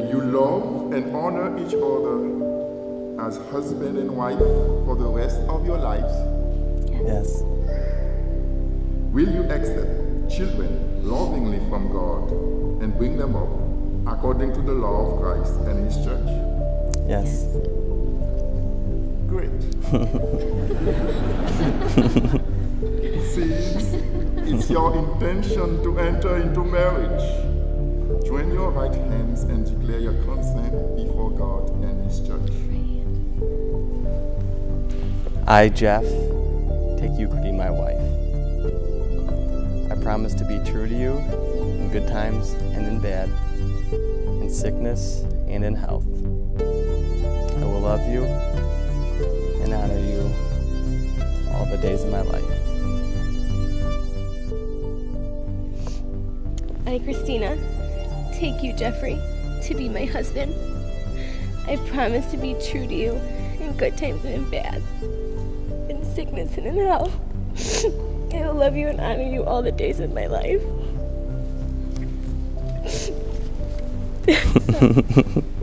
you love and honor each other as husband and wife for the rest of your lives? Yes. Will you accept children lovingly from God and bring them up according to the law of Christ and His church? Yes. Great. Since it's your intention to enter into marriage, join your right hands and declare your consent before God and His church. I, Jeff, take you to be my wife. I promise to be true to you in good times and in bad, in sickness and in health. I will love you and honor you all the days of my life. I, Christina, take you, Jeffrey, to be my husband. I promise to be true to you in good times and in bad, in sickness and in health. I will love you and honor you all the days of my life.